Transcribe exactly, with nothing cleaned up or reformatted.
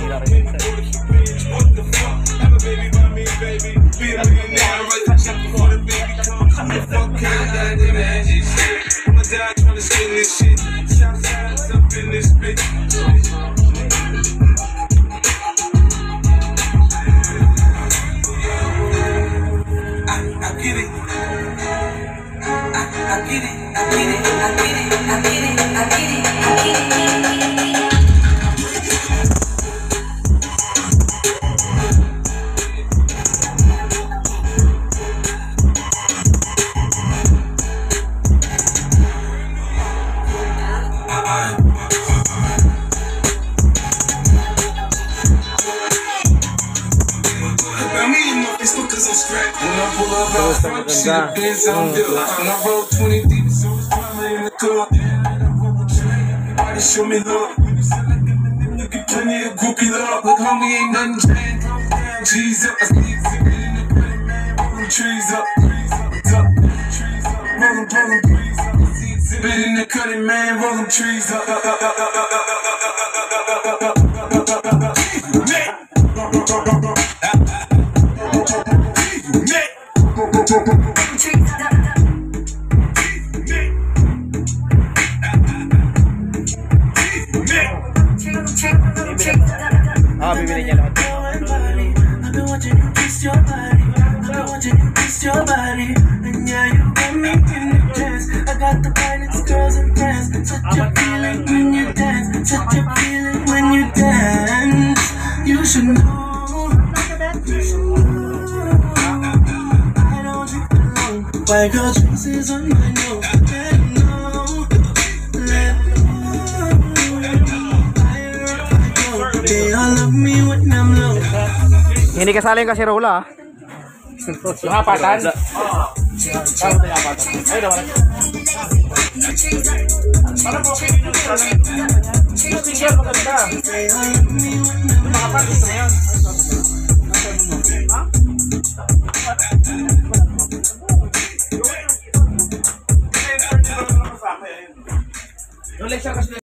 Show me love. You get plenty of groupie love, but homie ain't nothing changed. G's up, I see exhibit in the credit, man. Roll them trees up, trees up, up, trees up. Roll them, roll them trees up. I see exhibit in the credit, man. Roll them trees up, up, up, up, up, up, up, up, up, up, up, up, up. Ah, bibili niya lahat. White girl traces on my nose. They all love me when I'm low. Hindi kasali yung kasirola, ah. Yung apatan? Oo. Parang ito yung apatan. Ay, daw. Parang po okay din yung yung sticker maganda. Yung makapalit na yan. Ha? Yung lecture kasi